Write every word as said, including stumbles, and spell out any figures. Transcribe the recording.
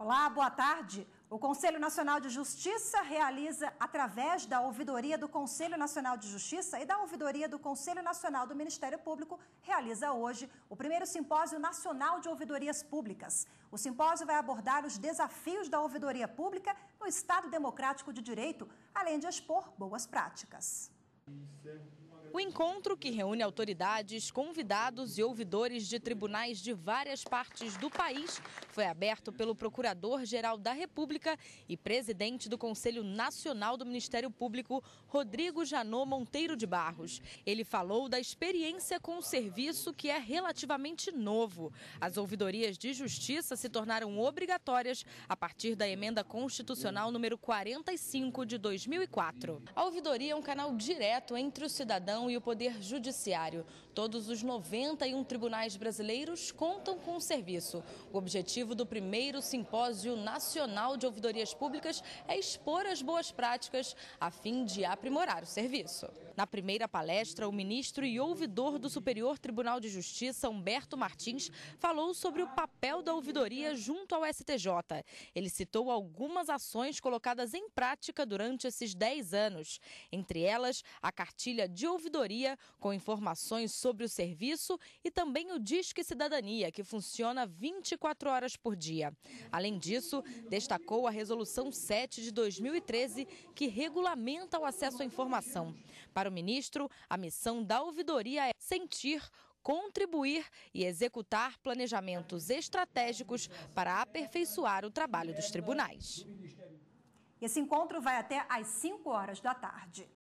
Olá, boa tarde. O Conselho Nacional de Justiça realiza, através da ouvidoria do Conselho Nacional de Justiça e da ouvidoria do Conselho Nacional do Ministério Público, realiza hoje o primeiro Simpósio Nacional de Ouvidorias Públicas. O simpósio vai abordar os desafios da ouvidoria pública no Estado Democrático de Direito, além de expor boas práticas. O encontro, que reúne autoridades, convidados e ouvidores de tribunais de várias partes do país, foi aberto pelo Procurador-Geral da República e presidente do Conselho Nacional do Ministério Público, Rodrigo Janot Monteiro de Barros. Ele falou da experiência com o serviço, que é relativamente novo. As ouvidorias de justiça se tornaram obrigatórias a partir da emenda constitucional número quarenta e cinco de dois mil e quatro. A ouvidoria é um canal direto entre o cidadão e o Poder Judiciário. Todos os noventa e um tribunais brasileiros contam com o serviço. O objetivo do primeiro Simpósio Nacional de Ouvidorias Públicas é expor as boas práticas a fim de aprimorar o serviço. Na primeira palestra, o ministro e ouvidor do Superior Tribunal de Justiça, Humberto Martins, falou sobre o papel da ouvidoria junto ao S T J. Ele citou algumas ações colocadas em prática durante esses dez anos. Entre elas, a cartilha de ouvidoria com informações sobre o serviço e também o Disque Cidadania, que funciona vinte e quatro horas por dia. Além disso, destacou a Resolução sete de dois mil e treze, que regulamenta o acesso à informação. Para o ministro, a missão da ouvidoria é sentir, contribuir e executar planejamentos estratégicos para aperfeiçoar o trabalho dos tribunais. Esse encontro vai até às cinco horas da tarde.